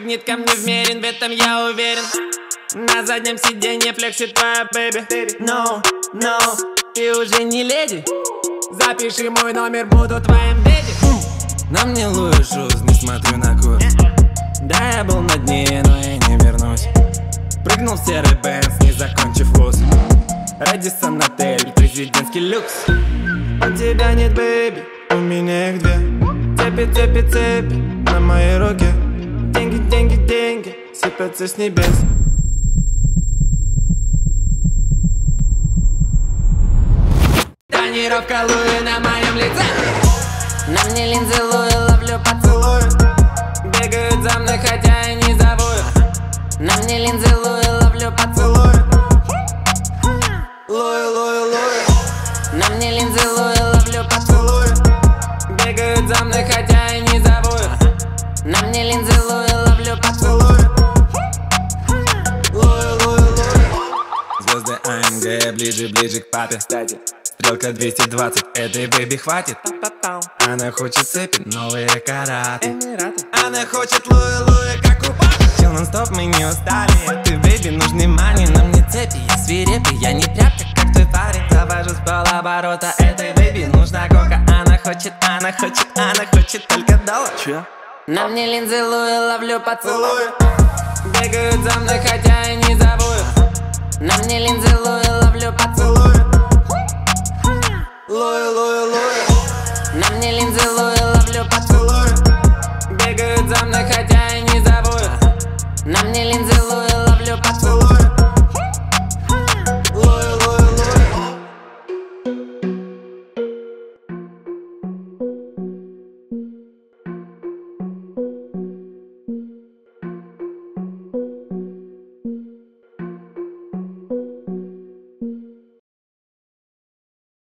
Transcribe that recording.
Магнит ко мне вмерен, в этом я уверен. На заднем сиденье флексит твоя бэби. No, no, ты уже не леди. Запиши мой номер, буду твоим беди. На мне Луи Шуз, не смотрю на курс. Да, я был на дне, но я не вернусь. Прыгнул в серый Бенц, не закончив вуз. Рэдисон отель, президентский люкс. У тебя нет бэби, у меня их две. цепи, цепи, цепи на моей руке. Деньги, деньги, деньги сыпятся с небес. Тонировка Луи на моем лице. На мне линзы Луи, ловлю поцелуй. Бегают за мной, хотя и не зову. На мне линзы Луи, ловлю поцелуй. Луи, Луи, Луи. На мне линзы Луи, ловлю поцелуй. Бегают за мной, хотя и не зову. На мне линзы Луи, ловлю поцелуй. Луи, Луи, Луи. Звезды АМГ, ближе, ближе к папе. Стрелка 220, этой бэби хватит. Она хочет цепи, новые караты. Она хочет Луи, Луи, как у папы. Чил нон-стоп, мы не устали. Ты, бэби, нужны мани. На мне цепи, я свирепый, я не тряпка, как твой парень. Завожу с полоборота, этой бэби нужна кока. Она хочет, она хочет, она хочет только доллар. Чё? На мне линзы Луи, ловлю поцелуй. Бегают за мной, хотя и не зову. На мне линзы Луи, ловлю поцелуй. Луи, Луи, Луи. На мне линзы Луи.